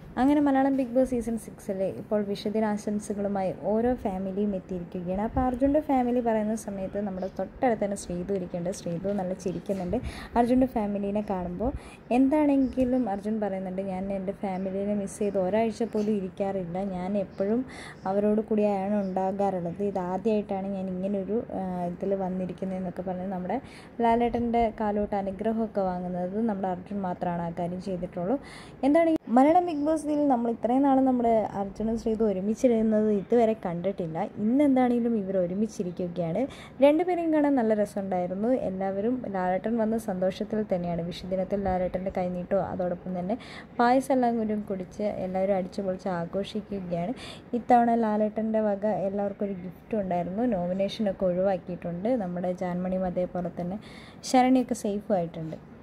അങ്ങനെ Malayalam big boss season 6 ഇപ്പോൾ വിഷുദിനാശംസകളുമായി ഓരോ ഫാമിലിയും എത്തിയിരിക്കുകയാണ്. അപ്പോൾ അർജുൻ്റെ ഫാമിലി പറയുന്ന സമയത്ത് നമ്മുടെ തൊട്ടടുത്ത് തന്നെ ശ്രീതു ഇരിക്കുന്നുണ്ട്. ശ്രീതു നല്ല ചിരിക്കുന്നുണ്ട് അർജുൻ്റെ ഫാമിലീനെ കാണുമ്പോൾ. എന്താണെങ്കിലും അർജുൻ പറയുന്നുണ്ട്, ഞാൻ എൻ്റെ ഫാമിലീനെ മിസ് ചെയ്ത് ഒരാഴ്ച പോലും ഇരിക്കാറില്ല, ഞാൻ എപ്പോഴും അവരോട് കൂടിയാണ് ഉണ്ടാകാറുള്ളത്, ഇതാദ്യമായിട്ടാണ് ഞാൻ ഇങ്ങനൊരു ഇതിൽ വന്നിരിക്കുന്നതെന്നൊക്കെ പറഞ്ഞ് നമ്മുടെ ലാലേട്ടൻ്റെ കാലോട്ട് അനുഗ്രഹമൊക്കെ വാങ്ങുന്നത് നമ്മുടെ അർജുൻ മാത്രമാണ് ആ കാര്യം ചെയ്തിട്ടുള്ളൂ. എന്താണ് മലയാളം ബിഗ് ബോസിൽ നമ്മൾ ഇത്രയും നാളും നമ്മുടെ അർജുനും ശ്രീതു ഒരുമിച്ചിരുന്നത് ഇതുവരെ കണ്ടിട്ടില്ല. ഇന്നെന്താണെങ്കിലും ഇവർ ഒരുമിച്ചിരിക്കുകയാണ്. രണ്ടുപേരെയും കാണാൻ നല്ല രസമുണ്ടായിരുന്നു. എല്ലാവരും ലാലേട്ടൻ വന്ന സന്തോഷത്തിൽ തന്നെയാണ്. വിഷുദിനത്തിൽ ലാലേട്ടൻ്റെ കൈനീട്ടോ അതോടൊപ്പം തന്നെ പായസം എല്ലാം കൂടി കുടിച്ച് എല്ലാവരും അടിച്ചു പൊളിച്ച് ആഘോഷിക്കുകയാണ്. ഇത്തവണ ലാലേട്ടൻ്റെ വക എല്ലാവർക്കും ഒരു ഗിഫ്റ്റും ഉണ്ടായിരുന്നു. നോമിനേഷനൊക്കെ ഒഴിവാക്കിയിട്ടുണ്ട്. നമ്മുടെ ജാൻമണിയും അതേപോലെ തന്നെ ശരണ്യൊക്കെ സേഫും ആയിട്ടുണ്ട്.